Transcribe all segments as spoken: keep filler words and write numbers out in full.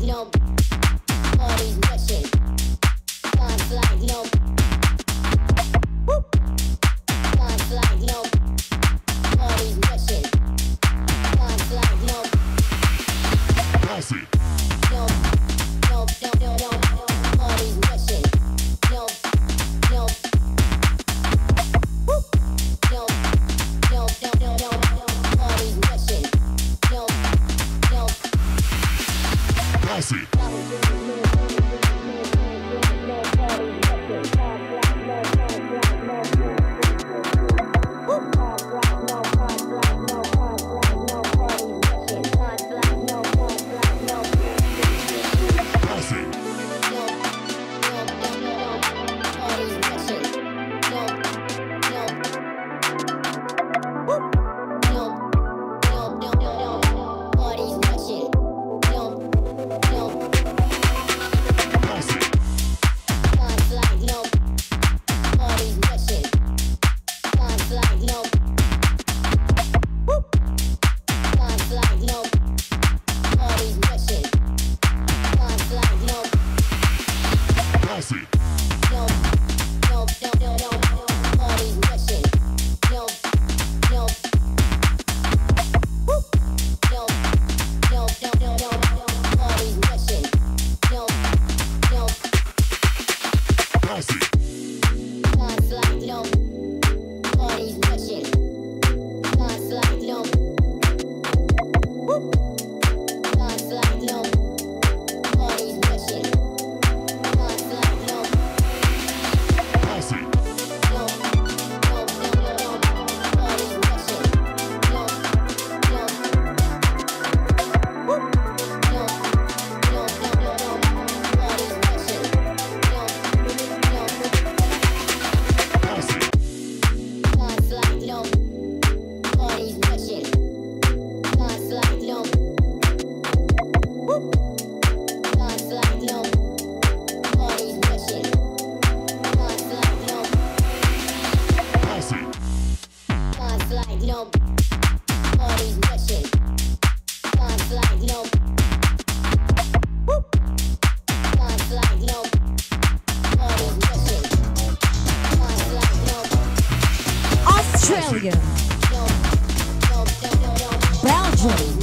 no. Party's rushing. Guns like no. Woo. Guns like no. Party's rushing. Guns like no. Bossy. No, no, no, no, no, no. Party's rushing. No, no. Woo. No, no, no, no, no, no. Party's rushing. No, no. Bossy. Australia, Belgium,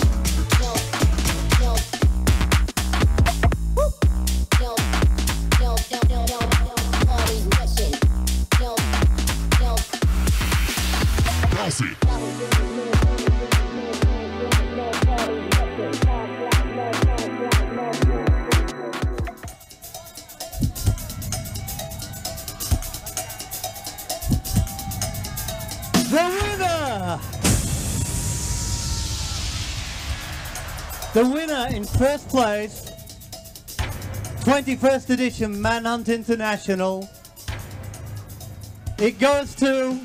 the winner in first place, twenty-first edition Manhunt International. It goes to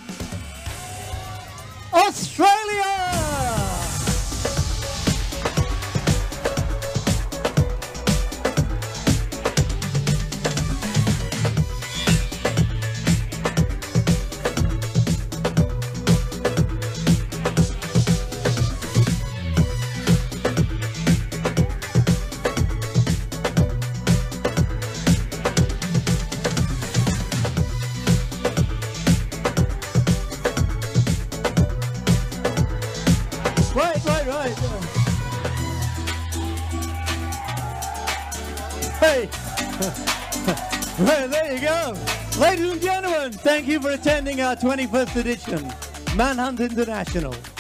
Australia! Hey, well, there you go. Ladies and gentlemen, thank you for attending our twenty-first edition Manhunt International.